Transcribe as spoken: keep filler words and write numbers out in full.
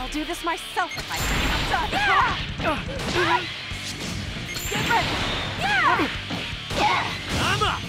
I'll do this myself if I can. Yeah! Get ready! Yeah! Yeah! I'm up!